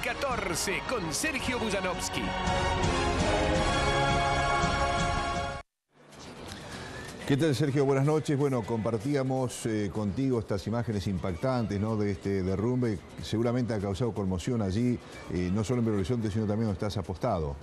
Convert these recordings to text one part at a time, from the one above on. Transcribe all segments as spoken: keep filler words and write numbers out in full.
catorce con Sergio Bujanovsky. ¿Qué tal, Sergio? Buenas noches. Bueno, compartíamos eh, contigo estas imágenes impactantes, ¿no?, de este derrumbe. Seguramente ha causado conmoción allí, eh, no solo en Belo Horizonte, sino también donde estás apostado.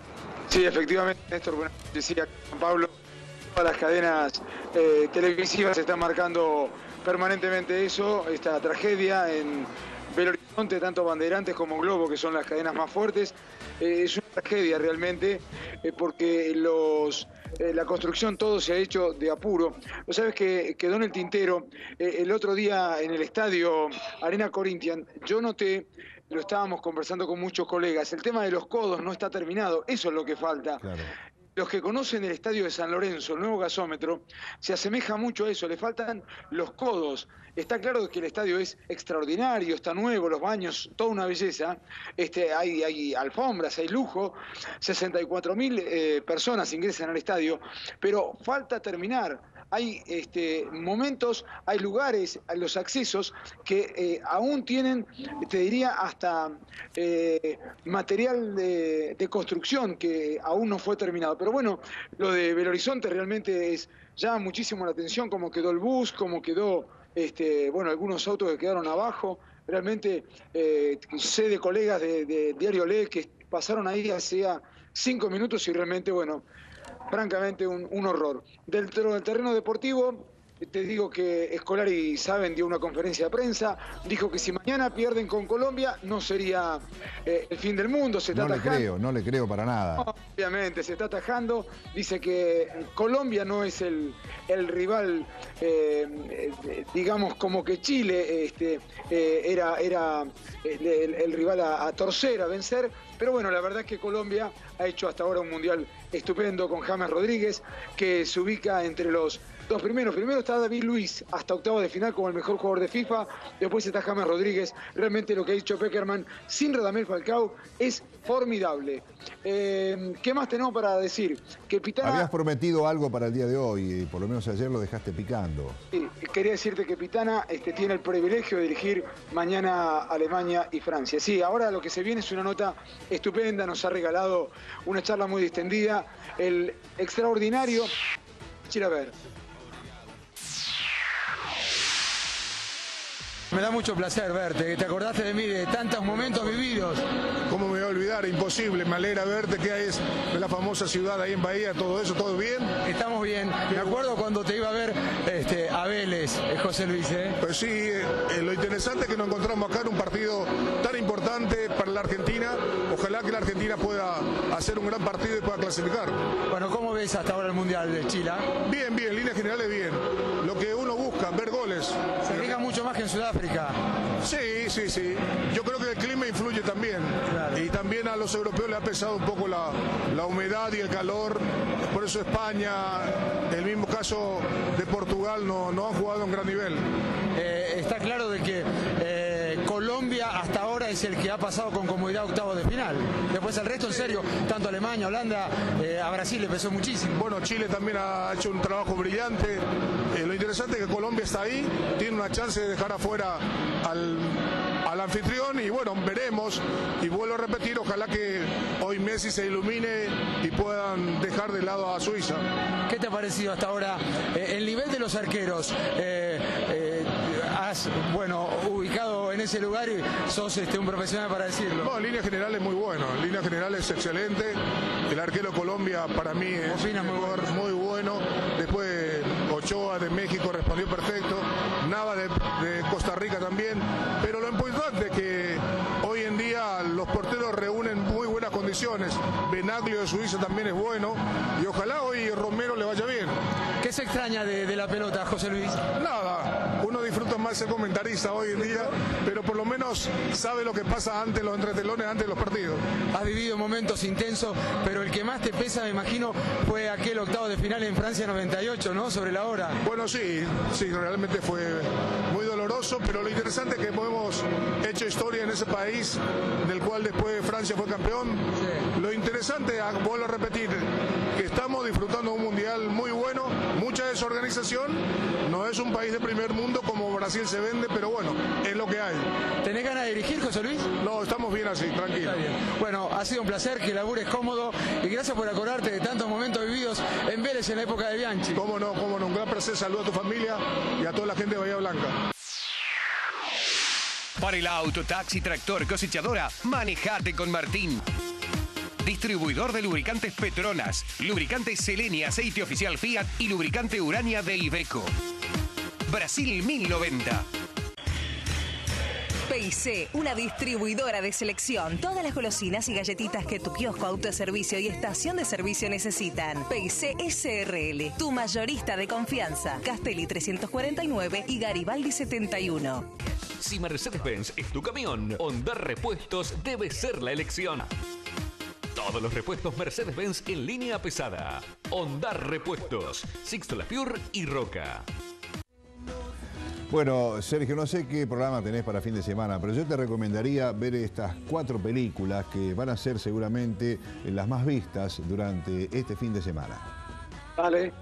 Sí, efectivamente, Néstor, bueno, decía Juan Pablo, todas las cadenas eh, televisivas están marcando permanentemente eso, esta tragedia en Belo Horizonte, tanto Bandeirantes como Globo, que son las cadenas más fuertes. Eh, es una tragedia realmente, eh, porque los... Eh, la construcción todo se ha hecho de apuro. Vos sabés que quedó en el tintero eh, el otro día en el estadio Arena Corinthians. Yo noté, lo estábamos conversando con muchos colegas, el tema de los codos no está terminado, eso es lo que falta. Claro. Los que conocen el estadio de San Lorenzo, el nuevo gasómetro, se asemeja mucho a eso, le faltan los codos. Está claro que el estadio es extraordinario, está nuevo, los baños, toda una belleza. Este, hay, hay alfombras, hay lujo, sesenta y cuatro mil eh, personas ingresan al estadio, pero falta terminar. Hay este, momentos, hay lugares, hay los accesos que eh, aún tienen, te diría, hasta eh, material de, de construcción que aún no fue terminado. Pero bueno, lo de Belo Horizonte realmente es, llama muchísimo la atención, cómo quedó el bus, cómo quedó, este, bueno, algunos autos que quedaron abajo. Realmente eh, sé de colegas de, de Diario Le que pasaron ahí hacía cinco minutos y realmente, bueno, francamente un, un horror. Del, del terreno deportivo, te digo que Scolari, saben, dio una conferencia de prensa, dijo que si mañana pierden con Colombia no sería eh, el fin del mundo, se está no atajando. le creo, no le creo para nada. No, obviamente, se está atajando, dice que Colombia no es el, el rival, eh, eh, digamos, como que Chile este, eh, era, era el, el, el rival a, a torcer, a vencer, pero bueno, la verdad es que Colombia ha hecho hasta ahora un mundial estupendo con James Rodríguez, que se ubica entre los dos primeros. Primero está David Luiz, hasta octavo de final como el mejor jugador de FIFA. Después está James Rodríguez. Realmente lo que ha dicho Pekerman, sin Radamel Falcao, es formidable. Eh, ¿Qué más tenemos para decir? Que Pitana... Habías prometido algo para el día de hoy, y por lo menos ayer lo dejaste picando. Sí, quería decirte que Pitana este, tiene el privilegio de dirigir mañana Alemania y Francia. Sí, ahora lo que se viene es una nota estupenda, nos ha regalado una charla muy distendida, el extraordinario... Ir a ver. Me da mucho placer verte, te acordaste de mí, de tantos momentos vividos. ¿Cómo me voy a olvidar? Imposible, me alegra verte, ¿qué es de la famosa ciudad ahí en Bahía? ¿Todo eso, todo bien? Estamos bien, me acuerdo cuando te iba a ver este, a Vélez, José Luis, ¿eh? Pues sí, eh, lo interesante es que nos encontramos acá en un partido tan importante para la Argentina. Ojalá que la Argentina pueda hacer un gran partido y pueda clasificar. Bueno, ¿cómo ves hasta ahora el Mundial de Chile? Bien, bien, en líneas generales bien. Lo que uno busca, ver goles. Se arriesga mucho más que en Sudáfrica. Sí, sí, sí. Yo creo que el clima influye también. Claro. Y también a los europeos le ha pesado un poco la, la humedad y el calor. Por eso España, el mismo caso de Portugal, no, no han jugado a un gran nivel. Eh, está claro de que eh, Colombia hasta ahora es el que ha pasado con comodidad a octavos de final. Después el resto, en serio, tanto Alemania, Holanda, eh, a Brasil le pesó muchísimo. Bueno, Chile también ha hecho un trabajo brillante. Eh, lo interesante es que Colombia está ahí, tiene una chance de dejar afuera al, al anfitrión y bueno, veremos. Y vuelvo a repetir, ojalá que hoy Messi se ilumine y puedan dejar de lado a Suiza. ¿Qué te ha parecido hasta ahora eh, el nivel de los arqueros? Eh, eh, has, bueno, ubicado en ese lugar y sos este, un profesional para decirlo. No, en línea general es muy bueno, en línea general es excelente. El arquero de Colombia para mí es muy bueno. muy bueno. Después Ochoa de México respondió perfecto. Nava de, de Costa Rica también. Pero lo importante es que hoy en día los porteros reúnen muy buenas condiciones. Benaglio de Suiza también es bueno. Y ojalá hoy Romero le vaya bien. ¿Qué se extraña de, de la pelota, José Luis? Nada. Uno disfruta más ser comentarista hoy en día, pero por lo menos sabe lo que pasa antes de los entretelones, antes de los partidos. Has vivido momentos intensos, pero el que más te pesa, me imagino, fue aquel octavo de final en Francia noventa y ocho, ¿no? Sobre la hora. Bueno, sí, sí, realmente fue muy doloroso, pero lo interesante es que hemos hecho historia en ese país, del cual después Francia fue campeón. Sí. Lo interesante, vuelvo a repetir, que estamos disfrutando un mundial muy bueno, mucha desorganización. No es un país de primer mundo como Brasil se vende, pero bueno, es lo que hay. ¿Tenés ganas de dirigir, José Luis? No, estamos bien así, tranquilo. Está bien. Bueno, ha sido un placer, que labures cómodo y gracias por acordarte de tantos momentos vividos en Vélez en la época de Bianchi. Cómo no, cómo no, un gran placer. Saludo a tu familia y a toda la gente de Bahía Blanca. Para el auto, taxi, tractor, cosechadora, manejate con Martín. Distribuidor de lubricantes Petronas, lubricante Selenia, aceite oficial Fiat y lubricante Urania de Iveco. Brasil mil noventa. P y C, una distribuidora de selección. Todas las golosinas y galletitas que tu kiosco, autoservicio y estación de servicio necesitan. P y C S R L, tu mayorista de confianza. Castelli trescientos cuarenta y nueve y Garibaldi setenta y uno. Si Mercedes-Benz es tu camión, Honda Repuestos debe ser la elección. Todos los repuestos Mercedes-Benz en línea pesada. Honda Repuestos, Sixto Lapure y Roca. Bueno, Sergio, no sé qué programa tenés para fin de semana, pero yo te recomendaría ver estas cuatro películas que van a ser seguramente las más vistas durante este fin de semana. Vale.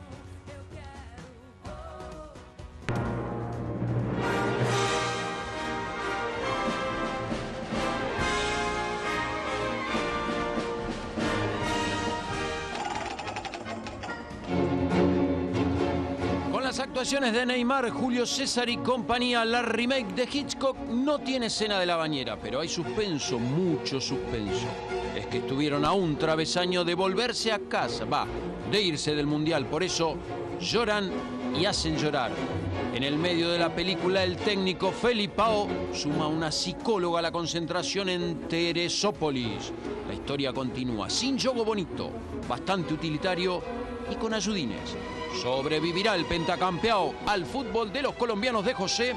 Las actuaciones de Neymar, Julio César y compañía, la remake de Hitchcock no tiene escena de la bañera, pero hay suspenso, mucho suspenso. Es que estuvieron a un travesaño de volverse a casa, va, de irse del Mundial, por eso lloran y hacen llorar. En el medio de la película, el técnico Felipao suma una psicóloga a la concentración en Teresópolis. La historia continúa, sin juego bonito, bastante utilitario y con ayudines. ¿Sobrevivirá el pentacampeado al fútbol de los colombianos de José?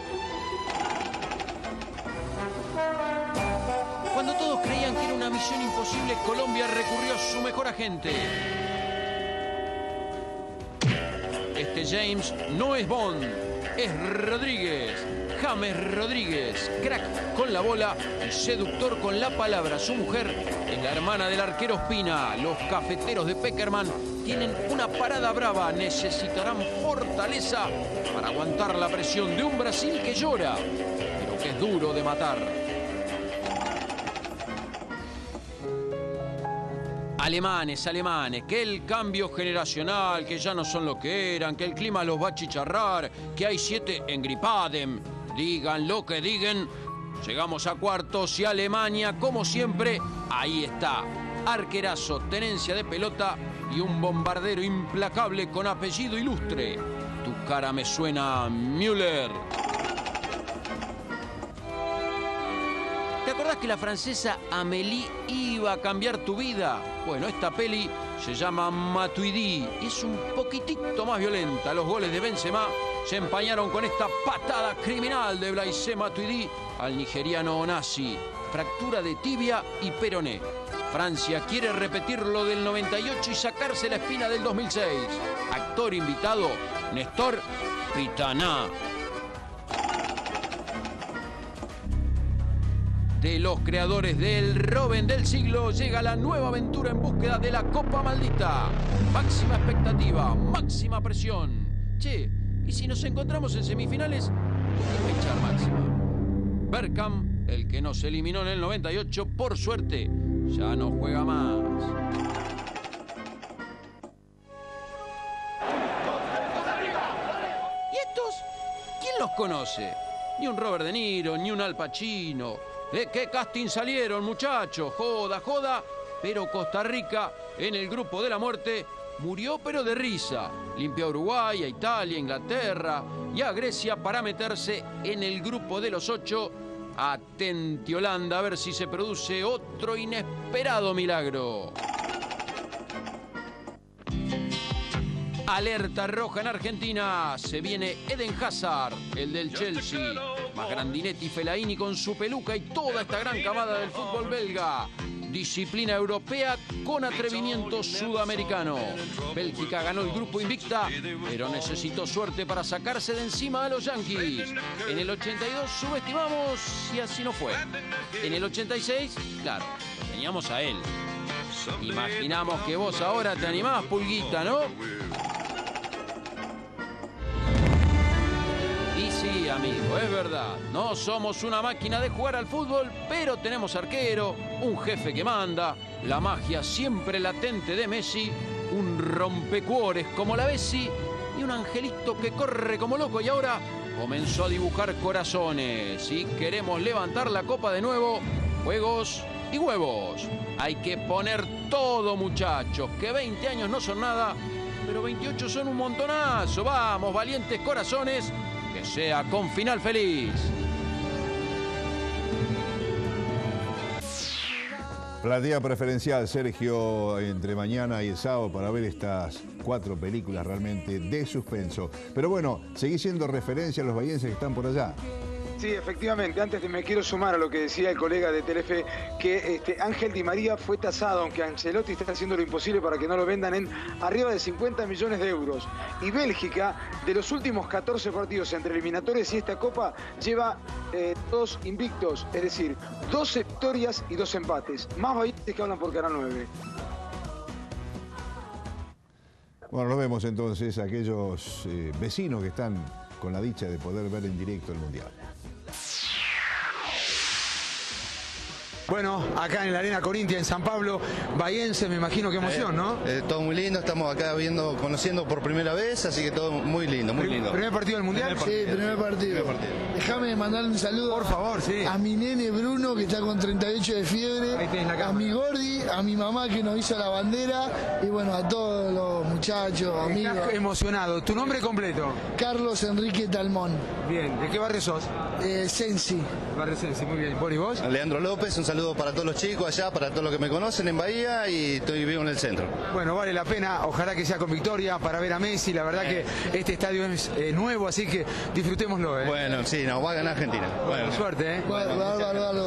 Cuando todos creían que era una misión imposible, Colombia recurrió a su mejor agente. Este James no es Bond, es Rodríguez. James Rodríguez, crack con la bola y seductor con la palabra. Su mujer es la hermana del arquero Ospina. Los cafeteros de Peckerman tienen una parada brava. Necesitarán fortaleza para aguantar la presión de un Brasil que llora, pero que es duro de matar. Alemanes, alemanes, que el cambio generacional, que ya no son lo que eran, que el clima los va a chicharrar, que hay siete engripadem. Digan lo que digan, llegamos a cuartos y Alemania, como siempre, ahí está. Arquerazo, tenencia de pelota y un bombardero implacable con apellido ilustre. Tu cara me suena a Müller. ¿Te acordás que la francesa Amélie iba a cambiar tu vida? Bueno, esta peli se llama Matuidi y es un poquitito más violenta. Los goles de Benzema se empañaron con esta patada criminal de Blaise Matuidi al nigeriano Onasi. Fractura de tibia y peroné. Francia quiere repetir lo del noventa y ocho y sacarse la espina del dos mil seis. Actor invitado, Néstor Pitaná. De los creadores del Robben del siglo llega la nueva aventura en búsqueda de la Copa Maldita. Máxima expectativa, máxima presión. Che, ¿y si nos encontramos en semifinales? ¿Quién va a echar máxima? Bergkamp, el que nos eliminó en el noventa y ocho, por suerte, ya no juega más. ¿Y estos? ¿Quién los conoce? Ni un Robert De Niro, ni un Al Pacino. ¿De qué casting salieron, muchachos? Joda, joda. Pero Costa Rica, en el grupo de la muerte, murió pero de risa. Limpió a Uruguay, a Italia, a Inglaterra y a Grecia para meterse en el grupo de los ocho. Atenti Holanda, a ver si se produce otro inesperado milagro. Alerta roja en Argentina. Se viene Eden Hazard, el del Chelsea. Más Grandinetti, Fellaini con su peluca y toda esta gran camada del fútbol belga. Disciplina europea con atrevimiento sudamericano. Bélgica ganó el grupo invicta, pero necesitó suerte para sacarse de encima a los Yankees. En el ochenta y dos subestimamos y así no fue. En el ochenta y seis, claro, teníamos a él. Imaginamos que vos ahora te animás, Pulguita, ¿no? amigo, es verdad. No somos una máquina de jugar al fútbol, pero tenemos arquero, un jefe que manda, la magia siempre latente de Messi, un rompecuores como la Bessi y un angelito que corre como loco y ahora comenzó a dibujar corazones. Si queremos levantar la copa de nuevo, juegos y huevos. Hay que poner todo, muchachos, que veinte años no son nada, pero veintiocho son un montonazo. Vamos, valientes corazones, que sea con final feliz. Platea preferencial, Sergio, entre mañana y el sábado para ver estas cuatro películas realmente de suspenso. Pero bueno, seguís siendo referencia a los bahienses que están por allá. Sí, efectivamente. Antes de, me quiero sumar a lo que decía el colega de Telefe, que este, Ángel Di María fue tasado, aunque Ancelotti está haciendo lo imposible para que no lo vendan, en arriba de cincuenta millones de euros. Y Bélgica, de los últimos catorce partidos entre eliminatorias y esta Copa, lleva eh, dos invictos, es decir, doce victorias y dos empates. Más bahienses que hablan por Canal nueve. Bueno, nos vemos entonces aquellos eh, vecinos que están con la dicha de poder ver en directo el Mundial. Bueno, acá en la Arena Corintia, en San Pablo, bahiense, me imagino qué emoción, ¿no? Eh, eh, todo muy lindo, estamos acá viendo, conociendo por primera vez, así que todo muy lindo, muy lindo. ¿Primer partido del Mundial? Sí, primer partido. Primer partido. Déjame mandarle un saludo por favor, sí. a mi nene Bruno, que está con treinta y ocho de fiebre, a mi Gordi, a mi mamá que nos hizo la bandera, y bueno, a todos los muchachos, amigos. Estás emocionado. ¿Tu nombre completo? Carlos Enrique Talmón. Bien, ¿de qué barrio sos? Eh, Sensi. Barrio Sensi, muy bien. ¿Por y vos? Leandro López, un saludo para todos los chicos allá, para todos los que me conocen en Bahía, y estoy vivo en el centro. Bueno, vale la pena, ojalá que sea con victoria para ver a Messi. La verdad que este estadio es eh, nuevo, así que disfrutémoslo. ¿eh? Bueno, sí, nos va a ganar Argentina. Bueno, Bueno, suerte, ¿eh? Bueno, bárbaro, bárbaro.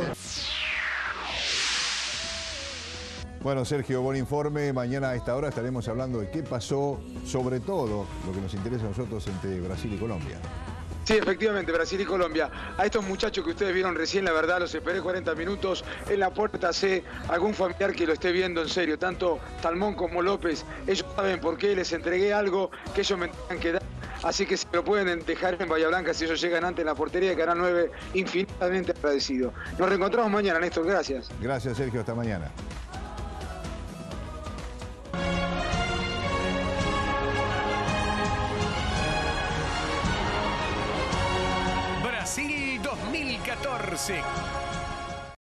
Bueno, Sergio, buen informe. Mañana a esta hora estaremos hablando de qué pasó, sobre todo lo que nos interesa a nosotros entre Brasil y Colombia. Sí, efectivamente, Brasil y Colombia. A estos muchachos que ustedes vieron recién, la verdad, los esperé cuarenta minutos en la puerta. Sé algún familiar que lo esté viendo en serio, tanto Talmón como López. Ellos saben por qué, les entregué algo que ellos me tenían que dar. Así que si lo pueden dejar en Bahía Blanca, si ellos llegan antes en la portería de Canal nueve, infinitamente agradecido. Nos reencontramos mañana, Néstor, gracias. Gracias, Sergio, hasta mañana. Brasil dos mil catorce.